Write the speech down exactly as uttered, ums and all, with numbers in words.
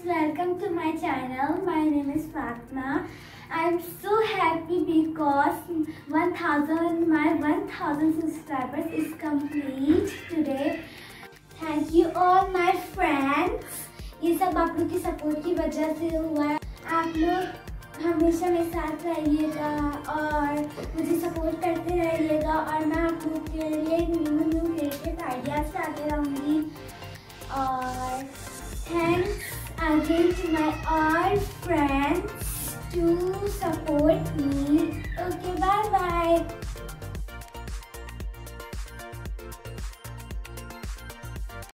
welcome to my channel. My name is Fatma. I'm so happy because one thousand my one thousand subscribers is complete today. Thank you all my friends. ये सब आप लोग की support की वजह से हुआ है। आप लोग हमेशा मेरे साथ रहिएगा और मुझे सपोर्ट करते रहिएगा और मैं आप लोग के लिए न्यू न्यू क्रिएटिव आइडियाज लाते रहूँगी। और thanks again to my all friends to support me. Okay, bye bye.